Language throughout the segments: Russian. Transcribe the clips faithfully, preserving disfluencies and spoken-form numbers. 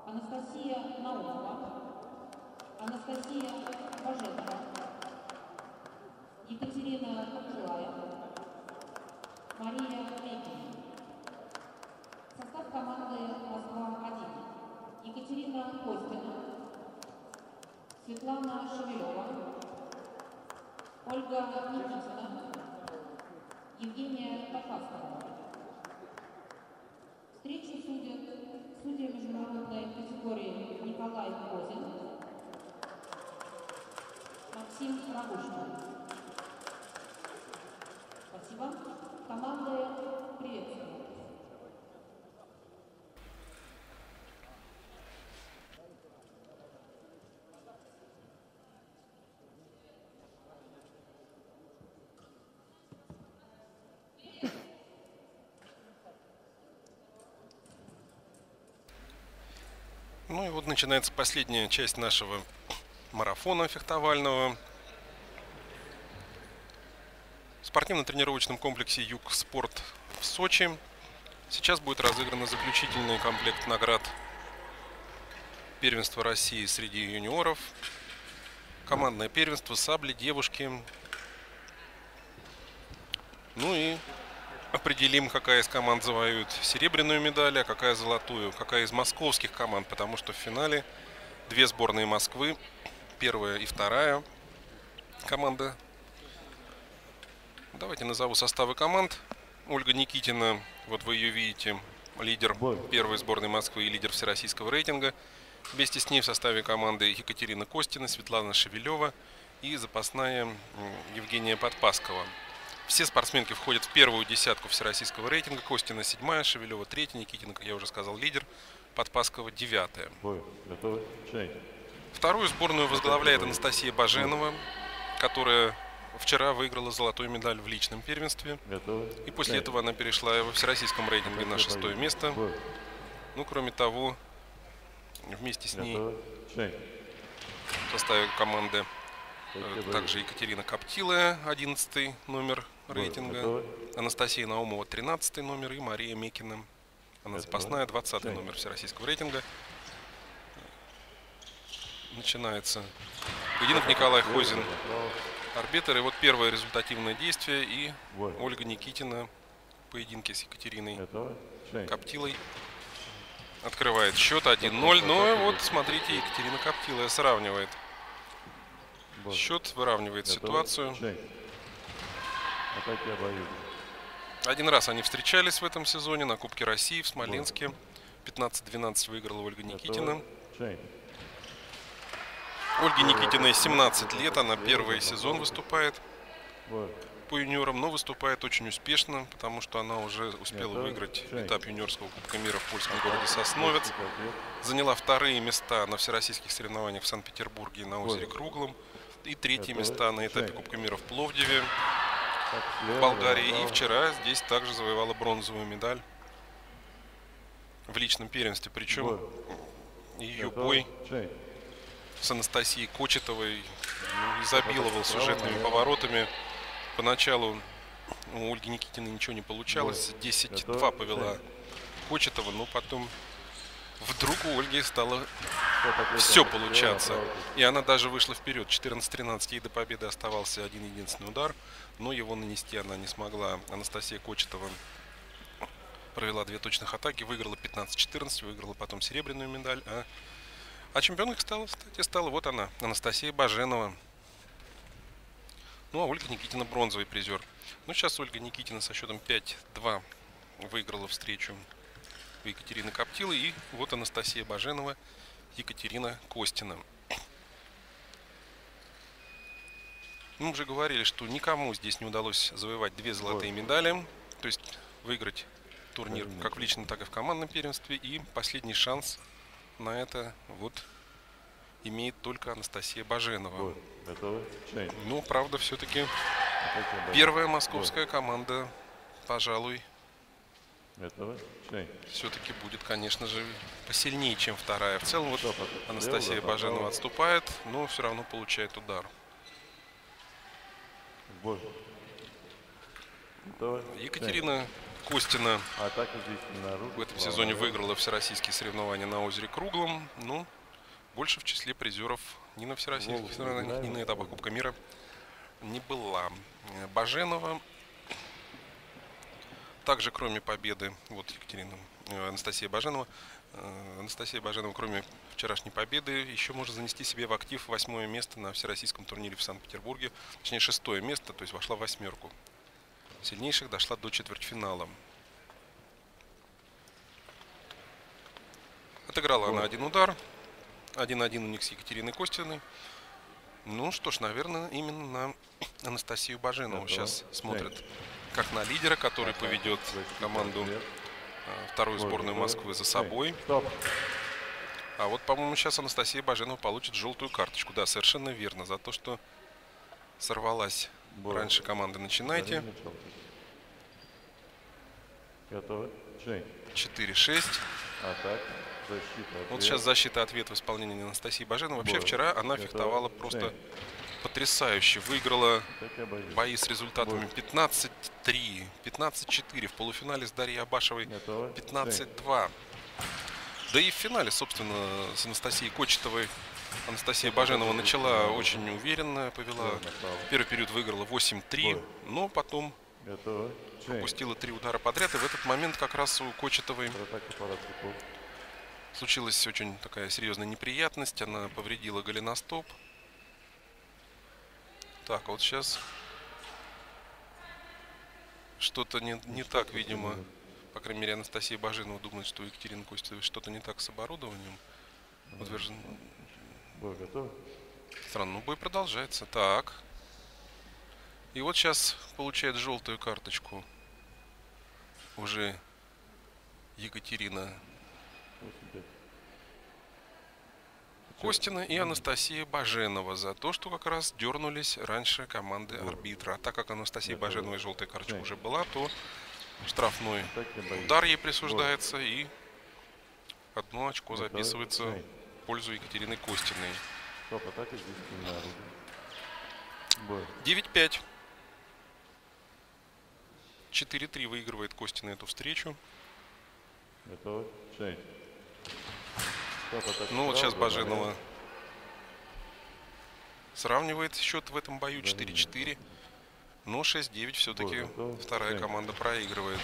Анастасия Наумова, Анастасия Баженова, Екатерина Копчилая, Мария Мекина. Состав команды Москва-один. Екатерина Костина, Светлана Шевелева, Ольга Никитина, Евгения Топаскова. Встречу судят судья международной категории Николай Козин, Максим Рогушкин. Спасибо. Команды приветствую. Ну и вот начинается последняя часть нашего марафона фехтовального. В спортивно-тренировочном комплексе Юг Спорт в Сочи сейчас будет разыгран заключительный комплект наград первенства России среди юниоров. Командное первенство, сабли, девушки. Ну и определим, какая из команд завоюет серебряную медаль, а какая золотую, какая из московских команд, потому что в финале две сборные Москвы, первая и вторая команда. Давайте назову составы команд. Ольга Никитина, вот вы ее видите, лидер первой сборной Москвы и лидер всероссийского рейтинга. Вместе с ней в составе команды Екатерина Костина, Светлана Шевелева и запасная Евгения Подпаскова. Все спортсменки входят в первую десятку всероссийского рейтинга. Костина седьмая, Шевелева третья, Никитина, как я уже сказал, лидер, Подпаскова девятая. Вторую сборную возглавляет Анастасия Баженова, которая вчера выиграла золотую медаль в личном первенстве. И после этого она перешла во всероссийском рейтинге на шестое место. Ну, кроме того, вместе с ней в составе команды также Екатерина Коптилая, одиннадцатый номер рейтинга, Анастасия Наумова, тринадцатый номер, и Мария Мекина, она запасная, двадцатый номер всероссийского рейтинга. Начинается поединок. Николай Козин, арбитр. И вот первое результативное действие, и Ольга Никитина в поединке с Екатериной Коптилой открывает счет один ноль. Но вот смотрите, Екатерина Коптилая сравнивает счет, выравнивает ситуацию. Один раз они встречались в этом сезоне на Кубке России в Смоленске. пятнадцать двенадцать выиграла Ольга Никитина. Ольге Никитиной семнадцать лет, она первый сезон выступает по юниорам, но выступает очень успешно, потому что она уже успела выиграть этап юниорского Кубка мира в польском городе Сосновец. Заняла вторые места на всероссийских соревнованиях в Санкт-Петербурге и на озере Круглом. И третьи места на этапе Кубка мира в Пловдиве, в Болгарии. И вчера здесь также завоевала бронзовую медаль в личном первенстве. Причем ее бой с Анастасией Кочетовой изобиловал сюжетными поворотами. Поначалу у Ольги Никитиной ничего не получалось. десять два повела Кочетова, но потом вдруг у Ольги стало все получаться. И она даже вышла вперед. четырнадцать тринадцать. Ей до победы оставался один единственный удар, но его нанести она не смогла. Анастасия Кочетова провела две точных атаки, выиграла пятнадцать четырнадцать, выиграла потом серебряную медаль. А, а чемпионкой стала, кстати, стала вот она, Анастасия Баженова. Ну а Ольга Никитина бронзовый призер. Ну сейчас Ольга Никитина со счетом пять два выиграла встречу у Екатерины Коптилы. И вот Анастасия Баженова, Екатерина Костина. Мы уже говорили, что никому здесь не удалось завоевать две золотые медали. То есть выиграть турнир как в личном, так и в командном первенстве. И последний шанс на это вот имеет только Анастасия Баженова. Ну, правда, все-таки первая московская команда, пожалуй, все-таки будет, конечно же, посильнее, чем вторая. В целом, вот Анастасия Баженова отступает, но все равно получает удар. Екатерина Костина в в этом сезоне выиграла всероссийские соревнования на озере Круглом. Ну, больше в числе призеров ни на всероссийских соревнованиях, ни на этапах Кубка мира не была. Баженова также, кроме победы, вот Екатерина, Анастасия Баженова, Анастасия Баженова, кроме вчерашней победы, еще может занести себе в актив восьмое место на всероссийском турнире в Санкт-Петербурге. Точнее, шестое место, то есть вошла в восьмерку сильнейших, дошла до четвертьфинала. Отыграла она один удар. один-один у них с Екатериной Костиной. Ну что ж, наверное, именно на Анастасию Баженову сейчас смотрят как на лидера, который поведет команду, вторую сборную Москвы, за собой. А вот, по-моему, сейчас Анастасия Баженова получит желтую карточку. Да, совершенно верно. За то, что сорвалась раньше команды «Начинайте». четыре шесть. Вот сейчас защита-ответ в исполнении Анастасии Баженовой. Вообще вчера она фехтовала просто потрясающе. Выиграла бои с результатами пятнадцать три, пятнадцать четыре. В полуфинале с Дарьей Абашевой пятнадцать два. Да и в финале, собственно, с Анастасией Кочетовой Анастасия Баженова начала очень уверенно, повела. Первый период выиграла восемь три, но потом пропустила три удара подряд. И в этот момент как раз у Кочетовой случилась очень такая серьезная неприятность. Она повредила голеностоп. Так, вот сейчас что-то не, не так, видимо. По крайней мере, Анастасия Баженова думает, что у Екатерины Костевой что-то не так с оборудованием. Утвержден... Странно, но бой продолжается. Так. И вот сейчас получает желтую карточку уже Екатерина Костина и Анастасия Баженова за то, что как раз дернулись раньше команды арбитра. А так как Анастасия Баженовой желтая карточка уже была, то штрафной удар ей присуждается, и одно очко записывается в пользу Екатерины Костиной. девять пять. четыре три выигрывает Костина эту встречу. Ну вот сейчас Баженова сравнивает счет в этом бою четыре четыре. Но шесть девять все-таки вторая команда проигрывает.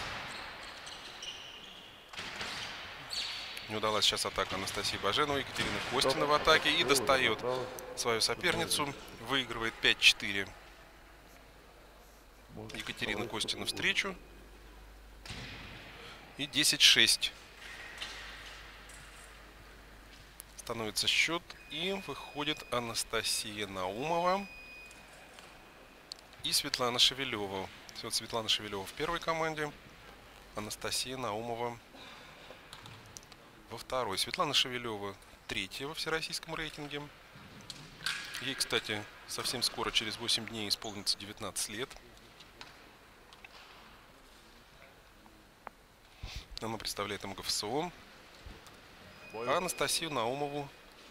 Не удалась сейчас атака Анастасии Баженовой. Екатерина Костина в атаке и достает свою соперницу. Выигрывает пять четыре. Екатерина Костина встречу. И десять шесть. Становится счет. И выходит Анастасия Наумова и Светлана Шевелева. Вот Светлана Шевелева в первой команде. Анастасия Наумова во второй. Светлана Шевелева третья во всероссийском рейтинге. Ей, кстати, совсем скоро, через восемь дней, исполнится девятнадцать лет. Она представляет эм гэ эф эс о. А Анастасию Наумову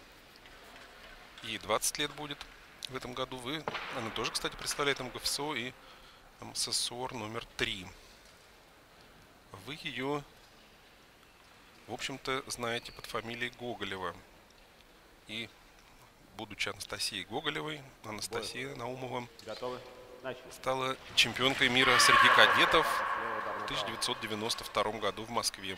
ей двадцать лет будет в этом году. Вы, она тоже, кстати, представляет эм гэ эф эс о и эм эс эс о эр номер три. Вы ее, в общем-то, знаете под фамилией Гоголева. И, будучи Анастасией Гоголевой, Анастасия Наумова стала чемпионкой мира среди кадетов в тысяча девятьсот девяносто втором году в Москве.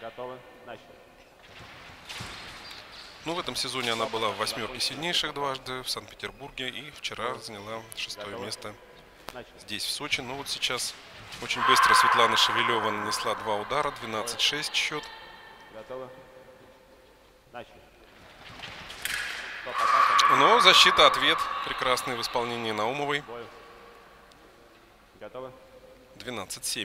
Ну, в этом сезоне она была в восьмерке сильнейших дважды в Санкт-Петербурге и вчера заняла шестое место здесь, в Сочи. Ну, вот сейчас очень быстро Светлана Шевелева нанесла два удара, двенадцать шесть счет. Но защита-ответ прекрасный в исполнении Наумовой. двенадцать семь.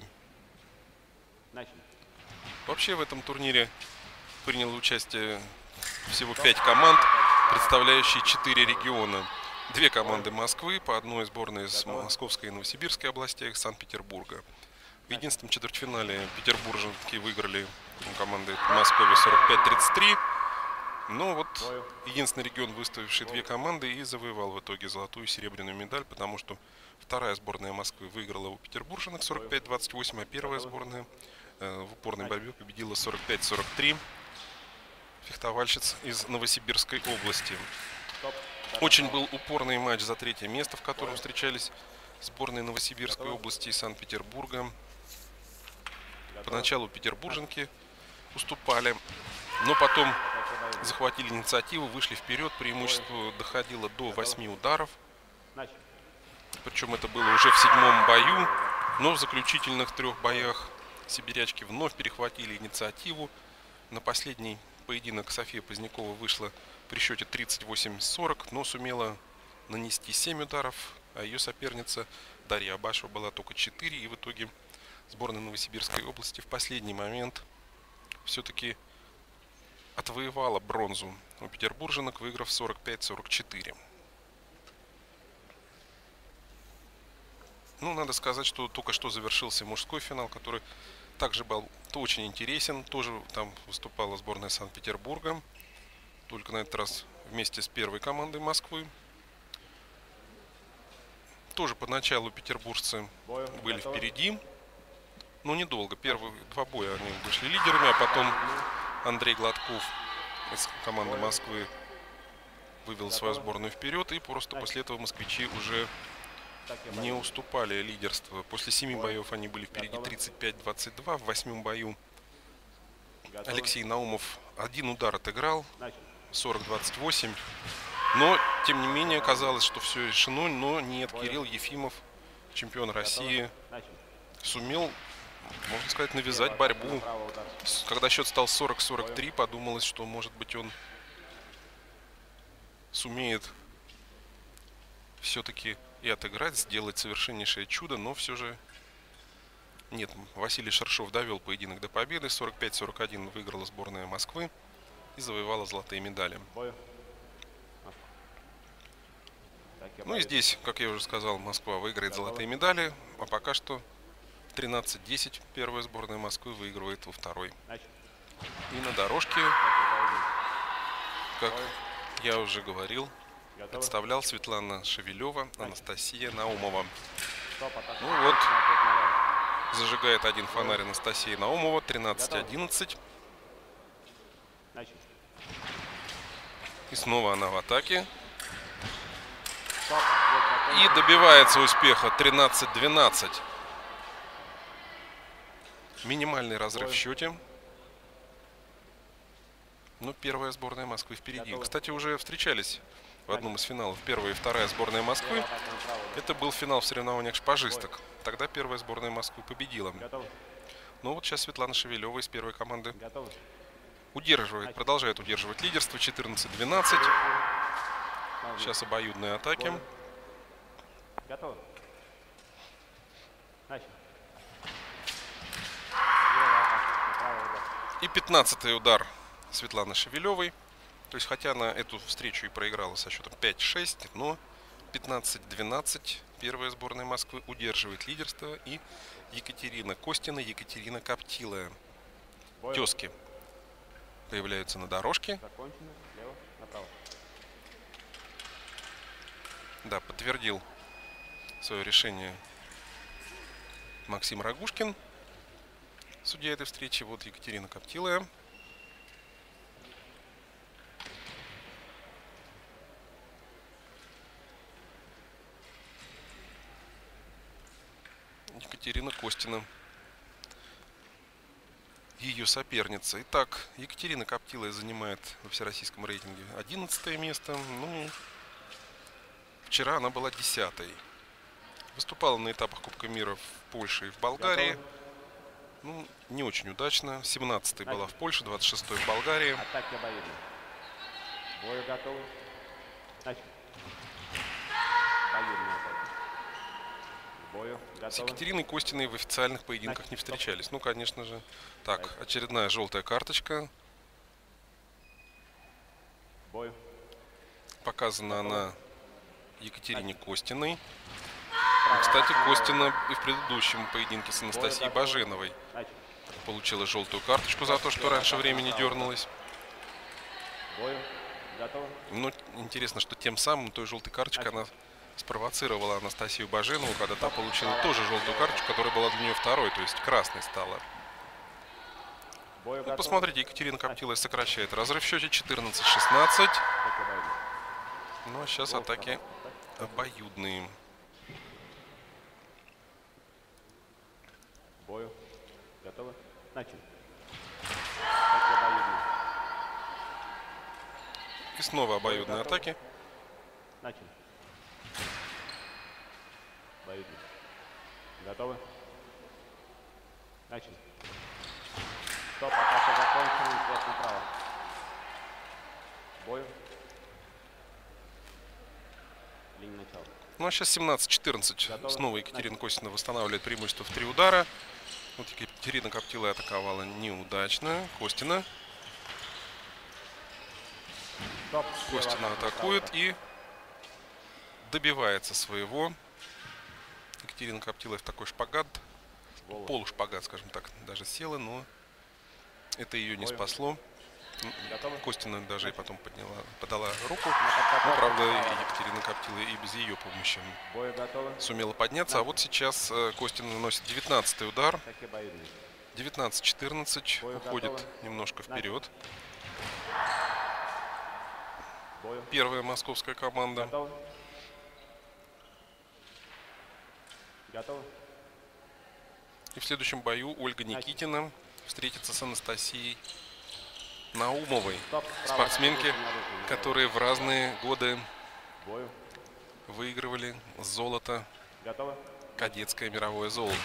Вообще в этом турнире приняло участие всего пять команд, представляющие четыре региона. Две команды Москвы, по одной сборной из Московской и Новосибирской областей, Санкт-Петербурга. В единственном четвертьфинале петербурженки выиграли команды Москвы сорок пять тридцать три. Но вот единственный регион, выставивший две команды, и завоевал в итоге золотую и серебряную медаль, потому что Вторая сборная Москвы выиграла у петербурженок сорок пять двадцать восемь, а первая сборная э, в упорной борьбе победила сорок пять сорок три. Фехтовальщиц из Новосибирской области. Очень был упорный матч за третье место, в котором встречались сборные Новосибирской области и Санкт-Петербурга. Поначалу петербурженки уступали, но потом захватили инициативу, вышли вперед. Преимущество доходило до восьми ударов. Причем это было уже в седьмом бою. Но в заключительных трех боях сибирячки вновь перехватили инициативу. На последний поединок София Позднякова вышла при счете тридцать восемь сорок, но сумела нанести семь ударов, а ее соперница Дарья Абашева была только четыре. И в итоге сборная Новосибирской области в последний момент все-таки отвоевала бронзу у петербурженок, выиграв сорок пять сорок четыре. Ну, надо сказать, что только что завершился мужской финал, который также был очень интересен. Тоже там выступала сборная Санкт-Петербурга, только на этот раз вместе с первой командой Москвы. Тоже поначалу петербуржцы были впереди, но недолго. Первые два боя они вышли лидерами, а потом Андрей Гладков из команды Москвы вывел свою сборную вперед, и просто после этого москвичи уже не уступали лидерство. После семи боев они были впереди тридцать пять двадцать два. В восьмом бою Алексей Наумов один удар отыграл, сорок двадцать восемь. Но, тем не менее, казалось, что все решено. Но нет, Кирилл Ефимов, чемпион России, сумел, можно сказать, навязать борьбу. Когда счет стал сорок сорок три, подумалось, что, может быть, он сумеет все-таки и отыграть, сделать совершеннейшее чудо, но все же нет. Василий Шершов довел поединок до победы. сорок пять сорок один выиграла сборная Москвы и завоевала золотые медали. Ну и здесь, как я уже сказал, Москва выиграет золотые медали, а пока что тринадцать десять первая сборная Москвы выигрывает во второй. И на дорожке, как я уже говорил, представлял Светлана Шевелева, Анастасия Наумова. Ну вот, зажигает один фонарь Анастасия Наумова, тринадцать одиннадцать. И снова она в атаке. И добивается успеха тринадцать двенадцать. Минимальный разрыв в счете. Но первая сборная Москвы впереди. Кстати, уже встречались в одном из финалов первая и вторая сборная Москвы. Это был финал в соревнованиях шпажисток. Тогда первая сборная Москвы победила. Но вот сейчас Светлана Шевелева из первой команды удерживает, продолжает удерживать лидерство. четырнадцать двенадцать. Сейчас обоюдные атаки. И пятнадцатый удар Светланы Шевелевой. То есть, хотя она эту встречу и проиграла со счетом пять шесть, но пятнадцать двенадцать первая сборная Москвы удерживает лидерство. И Екатерина Костина, Екатерина Коптилая, тезки, появляются на дорожке. Да, подтвердил свое решение Максим Рогушкин, судья этой встречи. Вот Екатерина Коптилая. Екатерина Костина, ее соперница. Итак, Екатерина Коптилая занимает во всероссийском рейтинге одиннадцатое место. Ну, вчера она была десятой. Выступала на этапах Кубка мира в Польше и в Болгарии. Ну, не очень удачно. семнадцатой была в Польше, двадцать шестой в Болгарии. С Екатериной Костиной в официальных поединках не встречались. Ну, конечно же. Так, очередная желтая карточка. Показана она Екатерине Костиной. И, кстати, Костина и в предыдущем поединке с Анастасией Баженовой получила желтую карточку за то, что раньше времени дернулась. Ну, интересно, что тем самым той желтой карточкой она спровоцировала Анастасию Баженову, когда та получила тоже желтую карточку, которая была для нее второй, то есть красной стала. Ну, посмотрите, Екатерина Коптилая сокращает разрыв в счете четырнадцать шестнадцать. Ну а сейчас атаки обоюдные. Бою. Готовы? Начали. И снова обоюдные атаки. Начали. Обоюдные. Готовы? Начали. Стоп, атака закончена, слева направо. Бою. Линия начала. Ну а сейчас семнадцать четырнадцать. Снова Екатерина Костина восстанавливает преимущество в три удара. Вот Екатерина Коптилая атаковала неудачно. Костина. Стоп. Костина атакует и добивается своего. Екатерина Коптилая в такой шпагат. Полушпагат, скажем так, даже села, но это ее не спасло. Костина даже и потом подняла, подала руку. Но, правда, Екатерина Коптилая и без ее помощи сумела подняться. А вот сейчас Костина наносит девятнадцатый удар. девятнадцать четырнадцать. Уходит немножко вперед. Первая московская команда. И в следующем бою Ольга Никитина встретится с Анастасией Наумовой, спортсменки, которые в разные годы выигрывали золото, кадетское мировое золото.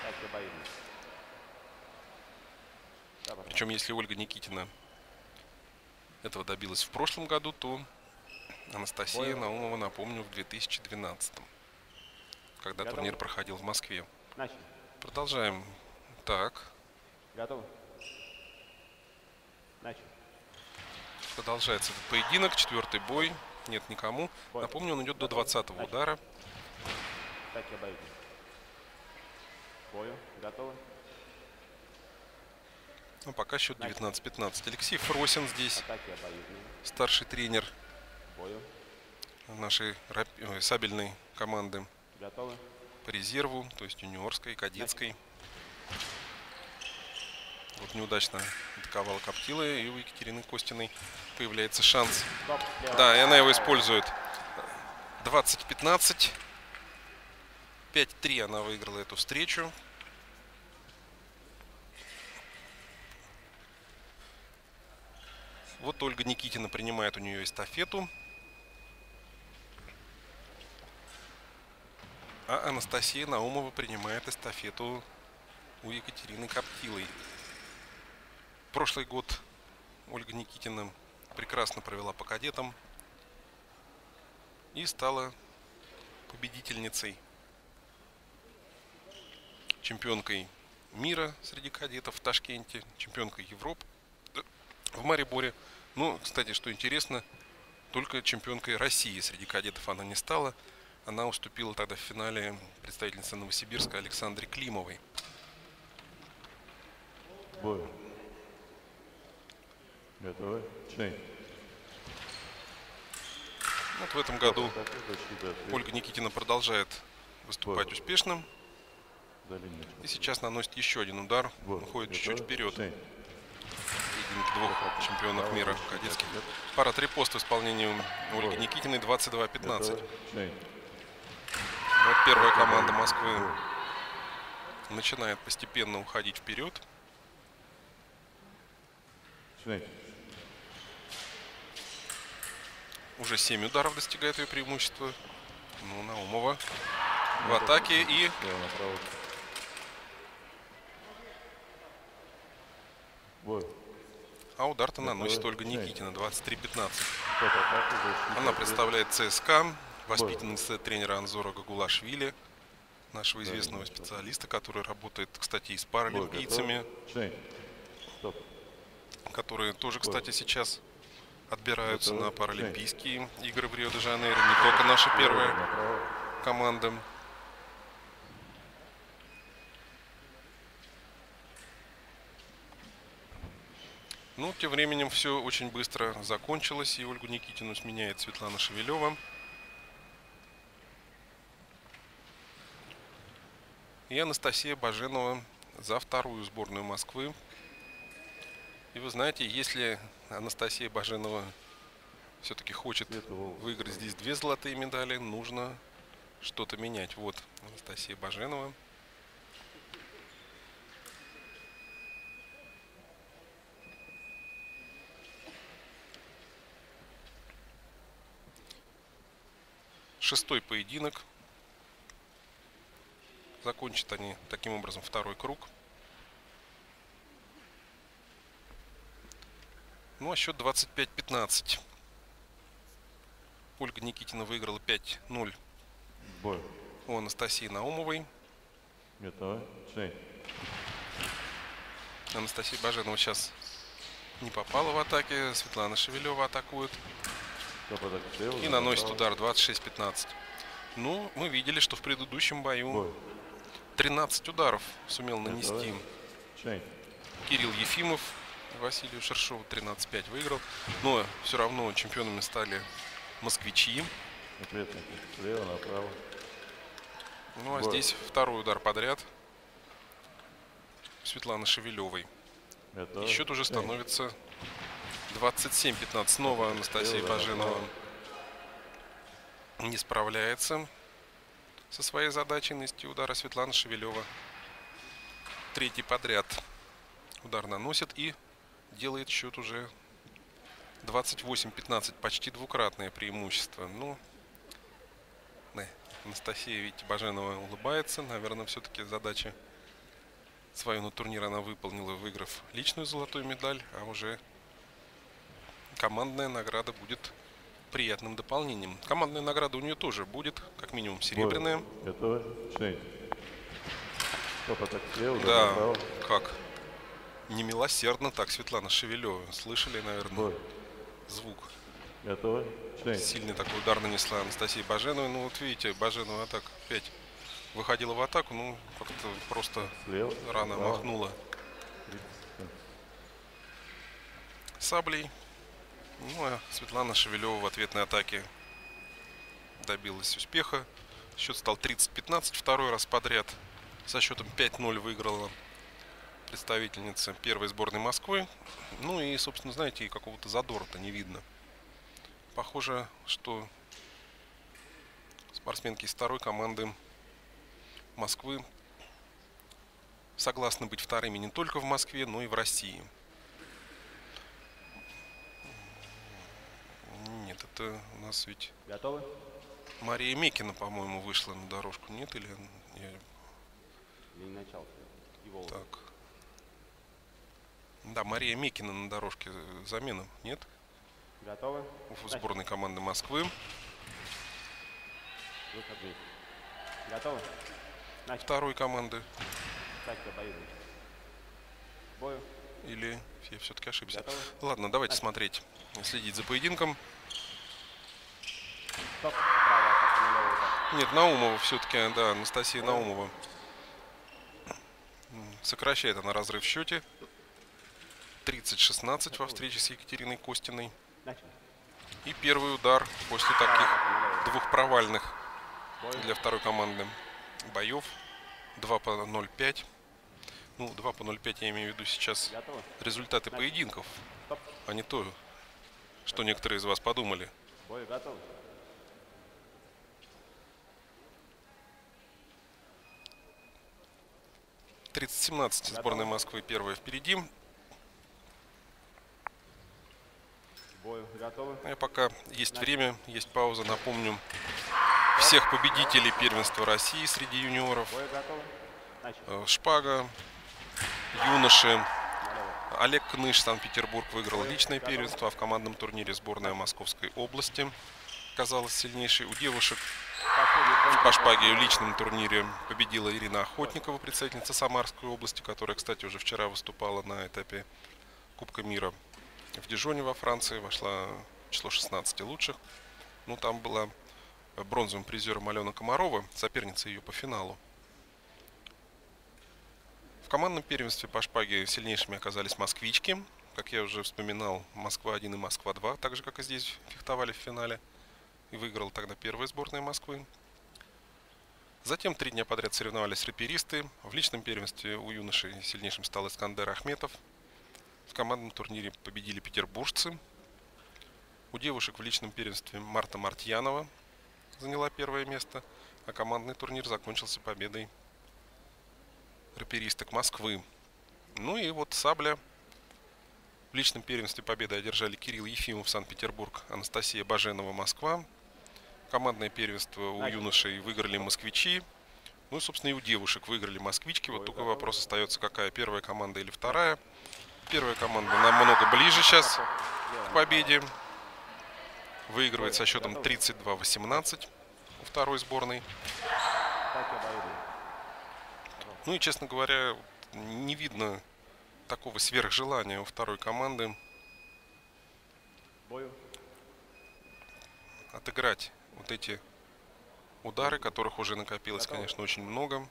Причем, если Ольга Никитина этого добилась в прошлом году, то Анастасия Наумова, напомню, в две тысячи двенадцатом, когда турнир проходил в Москве. Продолжаем. Так. Готовы? Начали. Продолжается этот поединок. Четвертый бой. Нет никому. Напомню, он идет до двадцатого удара. Так и обойдем. Бою. Готовы? Ну, пока счет девятнадцать пятнадцать. Алексей Фросин здесь. Атаки обоюдные. Старший тренер Бою. нашей рап... ой, сабельной команды. Готовы? По резерву, то есть юниорской, кадетской. Вот неудачно атаковала Коптилая, и у Екатерины Костиной появляется шанс. Стоп. Да, и она его использует. двадцать пятнадцать. пять три она выиграла эту встречу. Вот Ольга Никитина принимает у нее эстафету. А Анастасия Наумова принимает эстафету у Екатерины Коптилой. Прошлый год Ольга Никитина прекрасно провела по кадетам и стала победительницей, чемпионкой мира среди кадетов в Ташкенте, чемпионкой Европы в Мариборе. Ну, кстати, что интересно, только чемпионкой России среди кадетов она не стала. Она уступила тогда в финале представительнице Новосибирска Александре Климовой. Бой. Готовы? Начинай. Вот в этом году Ольга Никитина продолжает выступать успешно. И сейчас наносит еще один удар. Уходит чуть-чуть вперед. Поединок двух чемпионов мира кадетских. Пара три пост в исполнении Ольги Никитиной двадцать два пятнадцать. Вот первая команда Москвы начинает постепенно уходить вперед. Уже семь ударов достигает ее преимущества. Ну, Наумова в атаке и... А удар-то наносит Ольга Никитина, двадцать три пятнадцать. Она представляет ЦСКА, воспитанница тренера Анзора Гагулашвили, нашего известного специалиста, который работает, кстати, и с паралимпийцами, которые тоже, кстати, сейчас отбираются на паралимпийские игры в Рио-де-Жанейро. Не только наша первая команда. Ну, тем временем все очень быстро закончилось, и Ольгу Никитину сменяет Светлана Шевелева. И Анастасия Баженова за вторую сборную Москвы. И вы знаете, если Анастасия Баженова все-таки хочет выиграть здесь две золотые медали, нужно что-то менять. Вот Анастасия Баженова. Шестой поединок. Закончат они таким образом второй круг. Ну а счет двадцать пять пятнадцать. Ольга Никитина выиграла пять ноль Бой. у Анастасии Наумовой. Готовы? Начинай. Анастасия Баженова сейчас не попала в атаке. Светлана Шевелева атакует. Стоп, атака слева, И наносит направо. удар двадцать шесть пятнадцать. Ну, мы видели, что в предыдущем бою Бой. тринадцать ударов сумел нанести Готовы? Начинай. Кирилл Ефимов. Василию Шершову тринадцать пять выиграл. Но все равно чемпионами стали москвичи. Ответники. Слева, направо. Ну а Бой. здесь второй удар подряд Светланы Шевелевой. Готовы? И счет уже Начинай. становится двадцать семь пятнадцать. Снова Анастасия Слева, Баженова направо. не справляется со своей задачей нанести удара. Светлана Шевелева третий подряд удар наносит и делает счет уже двадцать восемь пятнадцать. Почти двукратное преимущество. Ну, да, Анастасия, видите, Баженова улыбается. Наверное, все-таки задача свою на турнир она выполнила, выиграв личную золотую медаль, а уже командная награда будет приятным дополнением. Командная награда у нее тоже будет, как минимум, серебряная. Бой. Готовы? Начинай. Стоп, атака слева, удар Да, направо. как немилосердно так Светлана Шевелева. Слышали, наверное, Бой. звук. Готовы? Начинай. Сильный такой удар нанесла Анастасия Баженова. Ну вот видите, Баженова так опять выходила в атаку, ну как-то просто Слева. рано направо. махнула саблей. Ну а Светлана Шевелева в ответной атаке добилась успеха. Счет стал тридцать пятнадцать. Второй раз подряд со счетом пять ноль выиграла представительница первой сборной Москвы. Ну и, собственно, знаете, и какого-то задора-то не видно. Похоже, что спортсменки из второй команды Москвы согласны быть вторыми не только в Москве, но и в России. Нет, это у нас ведь Готовы? Мария Мекина, по-моему, вышла на дорожку. Нет, или я... Или не начал. И волны. Так. Да, Мария Мекина на дорожке. Замена, нет? Готовы? У сборной команды Москвы. Выход вниз. Готовы? Начали. Второй команды. Тактика боевых. Бою. Или я все-таки ошибся. Готовы? Ладно, давайте смотреть, следить за поединком. Стоп. Правая атака на левую атаку. Нет, Наумова все-таки, да, Анастасия Наумова сокращает она разрыв в счете. тридцать шестнадцать во встрече с Екатериной Костиной. Начали. И первый удар после таких двух провальных для второй команды боев. два по ноль пять. Ну, два по ноль пять я имею в виду сейчас Готовы? результаты поединков, Стоп. а не то, что некоторые из вас подумали. Бою готовы? тридцать семнадцать сборная Москвы первая впереди. Бою готовы? Ну, и пока есть время, есть пауза, напомню всех победителей первенства России среди юниоров. Бою готовы? Начали. Э, Шпага, юноши. Налево. Олег Кныш, Санкт-Петербург, выиграл личное первенство, а в командном турнире сборная Московской области оказалась сильнейшей. У девушек Последний по шпаге в личном турнире победила Ирина Охотникова, представительница Самарской области, которая, кстати, уже вчера выступала на этапе Кубка мира в Дижоне во Франции, вошла в число шестнадцати лучших. Ну, там была бронзовым призером Алена Комарова, соперница ее по финалу. В командном первенстве по шпаге сильнейшими оказались москвички. Как я уже вспоминал, Москва один и Москва два, так же, как и здесь, фехтовали в финале. И выиграла тогда первая сборная Москвы. Затем три дня подряд соревновались рэперисты. В личном первенстве у юношей сильнейшим стал Искандер Ахметов. В командном турнире победили петербуржцы. У девушек в личном первенстве Марта Мартьянова заняла первое место, а командный турнир закончился победой рэперисток Москвы. Ну и вот сабля. В личном первенстве победы одержали Кирилл Ефимов, Санкт-Петербург, Анастасия Баженова, Москва. Командное первенство у юношей выиграли москвичи. Ну и, собственно, и у девушек выиграли москвички. Вот только вопрос остается, какая, первая команда или вторая. Первая команда намного ближе сейчас к победе. Выигрывает со счетом тридцать два восемнадцать у второй сборной. Ну и, честно говоря, не видно такого сверхжелания у второй команды отыграть вот эти удары, которых уже накопилось, конечно, очень много.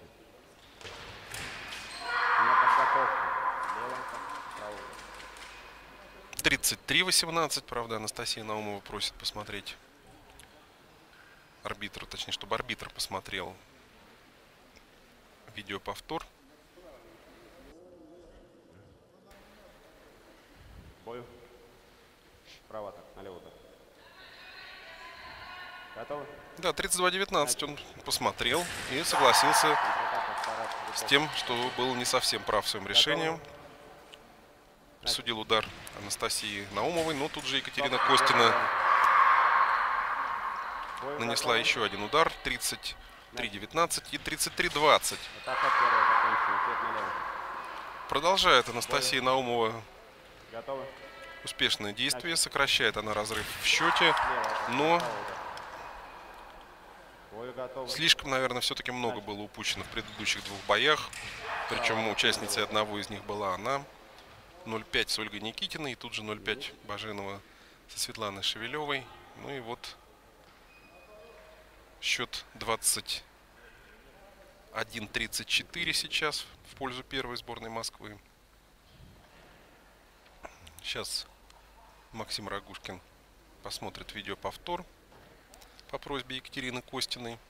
тридцать три восемнадцать, правда, Анастасия Наумова просит посмотреть арбитра, точнее, чтобы арбитр посмотрел видеоповтор. Бою. Справа так, налево так. Готовы? Да, тридцать два девятнадцать он посмотрел и согласился с тем, что был не совсем прав в своем решении. Присудил удар Анастасии Наумовой, но тут же Екатерина Костина нанесла еще один удар. тридцать три девятнадцать и тридцать три двадцать. Продолжает Анастасия Наумова успешное действие. Сокращает она разрыв в счете, но слишком, наверное, все-таки много было упущено в предыдущих двух боях. Причем участницей одного из них была она. ноль пять с Ольгой Никитиной и тут же ноль пять Баженова со Светланой Шевелевой. Ну и вот счет двадцать один тридцать четыре сейчас в пользу первой сборной Москвы. Сейчас Максим Рагушкин посмотрит видеоповтор по просьбе Екатерины Костиной,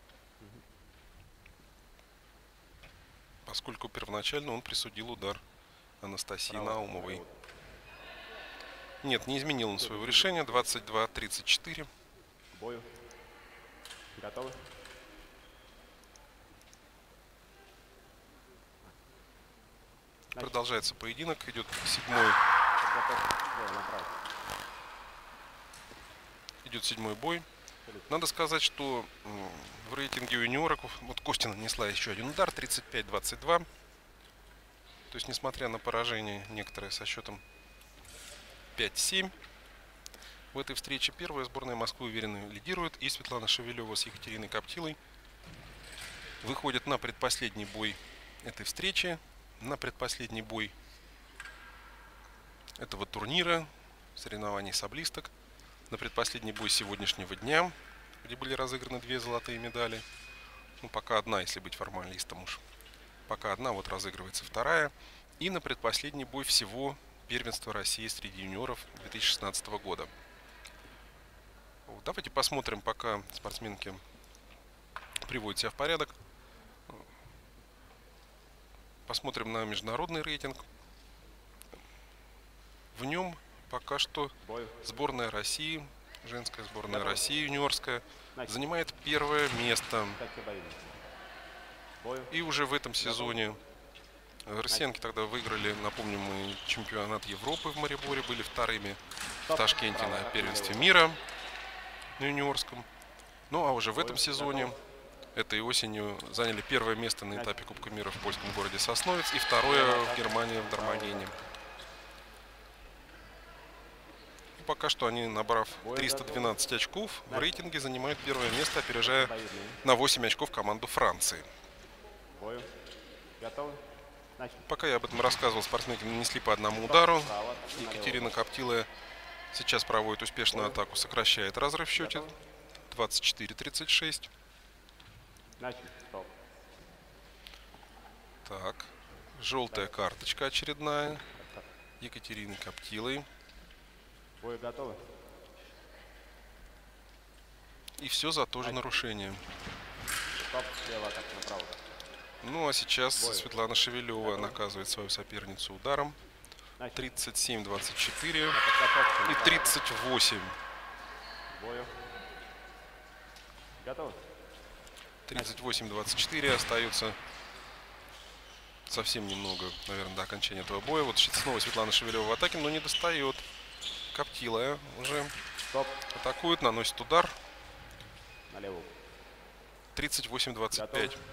поскольку первоначально он присудил удар Анастасии Наумовой. Нет, не изменил он своего решения. двадцать два тридцать четыре. Бою. Готовы? Продолжается поединок. Идет седьмой. Идет седьмой бой. Надо сказать, что в рейтинге юниоров вот Костина нанесла еще один удар. тридцать пять двадцать два. То есть, несмотря на поражение некоторые со счетом пять семь, в этой встрече первая сборная Москвы уверенно лидирует. И Светлана Шевелева с Екатериной Коптилой выходят на предпоследний бой этой встречи, на предпоследний бой этого турнира, соревнований саблисток, на предпоследний бой сегодняшнего дня, где были разыграны две золотые медали. Ну, пока одна, если быть формалистом уж. Пока одна, вот разыгрывается вторая. И на предпоследний бой всего первенства России среди юниоров две тысячи шестнадцатого года. Вот, давайте посмотрим, пока спортсменки приводят себя в порядок. Посмотрим на международный рейтинг. В нем пока что сборная России, женская сборная России, юниорская, занимает первое место. И уже в этом сезоне россиянки тогда выиграли, напомню, мы чемпионат Европы в Мариборе, были вторыми в Ташкенте на первенстве мира на юниорском. Ну а уже в этом сезоне, этой осенью, заняли первое место на этапе Кубка мира в польском городе Сосновец и второе в Германии, в Дармагене. И пока что они, набрав триста двенадцать очков, в рейтинге занимают первое место, опережая на восемь очков команду Франции. Пока я об этом рассказывал, спортсменки нанесли по одному удару. Екатерина Коптилая сейчас проводит успешную атаку, сокращает разрыв в счете двадцать четыре тридцать шесть. Так, желтая карточка очередная Екатерины Коптилой. И все за то же нарушение. Стоп, слева, так направо. Ну а сейчас Бой. Светлана Шевелева наказывает свою соперницу ударом. Начали. тридцать семь двадцать четыре На подготовку и направо. тридцать восемь. Бою. Готовы? тридцать восемь двадцать четыре. Остается совсем немного, наверное, до окончания этого боя. Вот снова Светлана Шевелева в атаке, но не достает. Коптилая уже Стоп. атакует, наносит удар. На левую. тридцать восемь двадцать пять. Готов.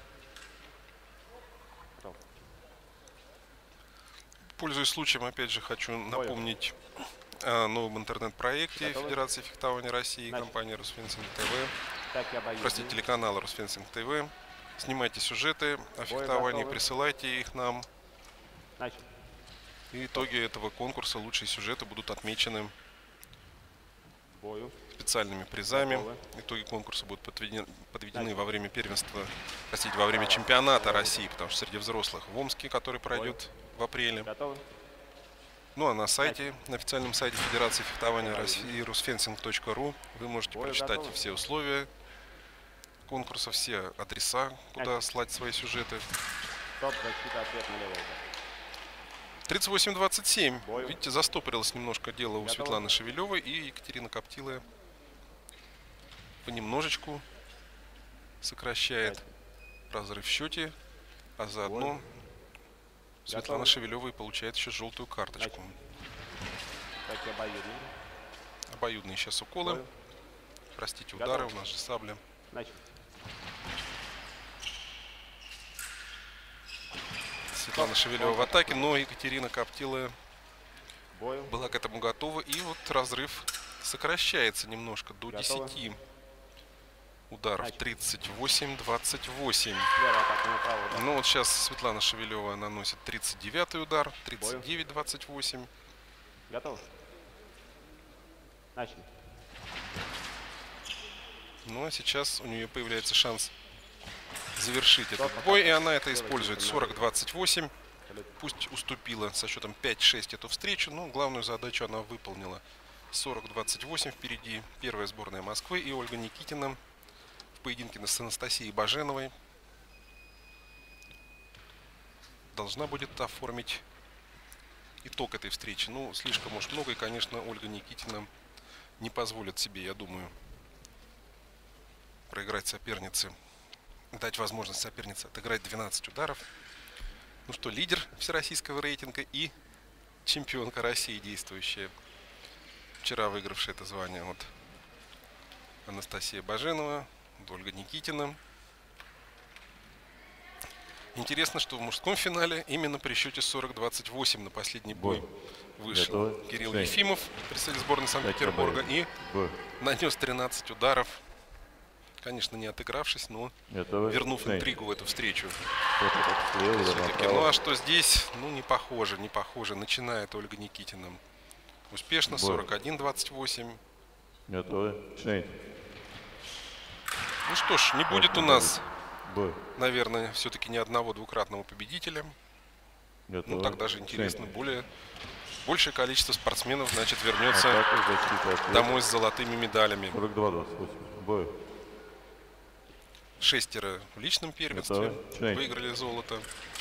Готов. Пользуясь случаем, опять же, хочу напомнить о новом интернет-проекте Готовы? Федерации фехтования России, Начали. компании Росфенсинг ТВ, Так, я боюсь. простите, телеканала Росфенсинг ТВ. Снимайте сюжеты о фехтовании, готовы. присылайте их нам. Начали. И итоги этого конкурса, лучшие сюжеты будут отмечены Бою. специальными призами. Готовы. Итоги конкурса будут подведены, подведены во время первенства, простите, во время чемпионата России, потому что среди взрослых в Омске, который пройдет в апреле. Готовы? Ну а на сайте, на официальном сайте Федерации фехтования России русфенсинг точка ру вы можете Бой прочитать готовы. все условия конкурса, все адреса, куда слать свои сюжеты. Стоп, защита, ответ на левую. тридцать восемь двадцать семь. Бой. Видите, застопорилось немножко дело у Готовы. Светланы Шевелевой, и Екатерина Коптилая понемножечку сокращает разрыв в счете, а заодно Светлана Готовы. Шевелева и получает еще желтую карточку. Так, я боюсь. Обоюдные сейчас уколы. Бой. Простите, Готовы. удары, у нас же сабля. Начали. Светлана Шевелева в атаке, но Екатерина Коптилая Бою. была к этому готова. И вот разрыв сокращается немножко до Готовы. десяти ударов. Начали. тридцать восемь двадцать восемь. Слева, атака направо. Да. Ну вот сейчас Светлана Шевелева наносит тридцать девятый удар. тридцать девять двадцать восемь. Готовы? Начали. Ну а сейчас у нее появляется шанс завершить этот Стоп, бой. И атака. она это Делайте использует. это сорок двадцать восемь. Абсолютно. Пусть уступила со счетом пять шесть эту встречу, но главную задачу она выполнила. сорок двадцать восемь впереди первая сборная Москвы и Ольга Никитина в поединке с Анастасией Баженовой должна будет оформить итог этой встречи. Ну, слишком уж много, и, конечно, Ольга Никитина не позволит себе, я думаю, проиграть сопернице, дать возможность сопернице отыграть двенадцать ударов. Ну что, лидер всероссийского рейтинга и чемпионка России действующая, вчера выигравшая это звание, вот Анастасия Баженова, Ольга Никитина. Интересно, что в мужском финале именно при счете сорок двадцать восемь на последний бой вышел Готовы. Кирилл Шесть. Ефимов, представитель сборной Санкт-Петербурга, и Бой. нанес тринадцать ударов, конечно, не отыгравшись, но Готовы. вернув Шесть. интригу в эту встречу. Вот это слева, удар Все-таки. направо. Ну а что здесь? Ну не похоже, не похоже. Начинает Ольга Никитина успешно. Бой. сорок один двадцать восемь. Готовы. Шесть. Ну что ж, не будет у нас, Бой. наверное, все-таки ни одного двукратного победителя. Готовы. Ну так даже Шесть. интересно. Более, большее количество спортсменов, значит, вернется Атака, защита, ответ. домой с золотыми медалями. сорок два двадцать восемь. Бой. Шестеро в личном первенстве Готовы. Шесть. выиграли золото.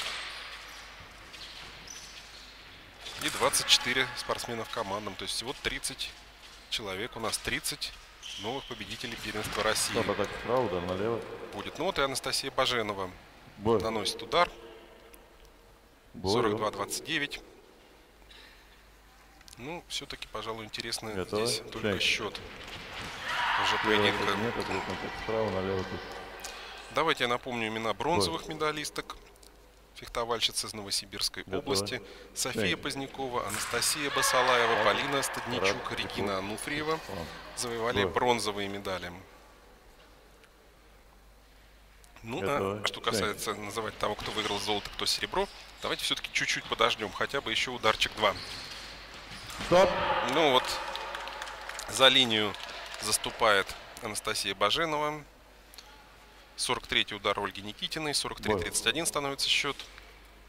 И двадцать четыре спортсмена в командном. То есть всего тридцать человек. У нас тридцать новых победителей первенства России Стоп, атака справа, удар налево. будет. Ну вот и Анастасия Баженова Бой. наносит удар. Бой. сорок два двадцать девять. Ну, все-таки, пожалуй, интересно Готовы. здесь только Шесть. счет уже Левая поединка. нет, ответ на атаку справа, налево тут. Давайте я напомню имена бронзовых медалисток. Фехтовальщицы из Новосибирской Готово. области. София Шесть. Позднякова, Анастасия Басалаева, Полина Стадничук, Рад. Регина Ануфриева Ладно. завоевали Бой. бронзовые медали. Ну, Готово. а что касается называть того, кто выиграл золото, кто серебро, давайте все-таки чуть-чуть подождем, хотя бы еще ударчик два. Стоп. Ну вот, за линию заступает Анастасия Баженова. сорок третий удар Ольги Никитиной. сорок три тридцать один становится счет.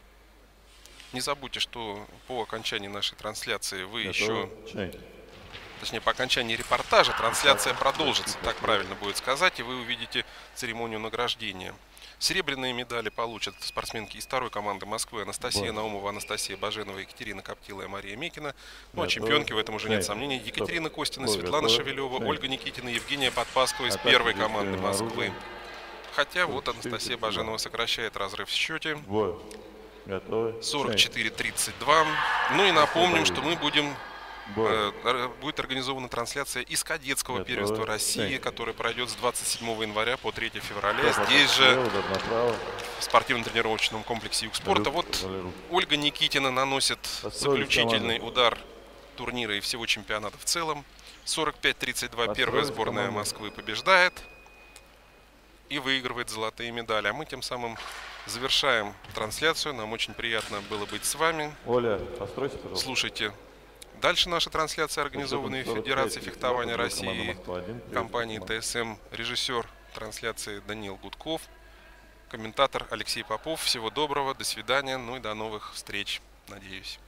Не забудьте, что по окончании нашей трансляции вы еще Готовы. Шесть. точнее, по окончании репортажа трансляция продолжится, так правильно будет сказать, и вы увидите церемонию награждения. Серебряные медали получат спортсменки из второй команды Москвы Анастасия Наумова, Анастасия Баженова, Екатерина Коптила и Мария Микина. Ну а чемпионки, в этом уже нет сомнений, Екатерина Костина, Светлана Шевелева, Ольга Никитина, Евгения Подпаскова из первой команды Москвы. Хотя вот Анастасия Баженова сокращает разрыв в счете. сорок четыре тридцать два. Ну и напомним, что мы будем... Будет организована трансляция из кадетского первенства России, которое пройдет с двадцать седьмого января по третьего февраля. Здесь же, в спортивно-тренировочном комплексе Югспорта. Вот Ольга Никитина наносит заключительный удар турнира и всего чемпионата в целом. сорок пять тридцать два. Первая сборная Москвы побеждает и выигрывает золотые медали. А мы тем самым завершаем трансляцию. Нам очень приятно было быть с вами. Оля, постройся, пожалуйста. Слушайте дальше наши трансляции, организованные Федерацией фехтования России, компанией ТСМ, режиссер трансляции Даниил Гудков, комментатор Алексей Попов. Всего доброго, до свидания, ну и до новых встреч, надеюсь.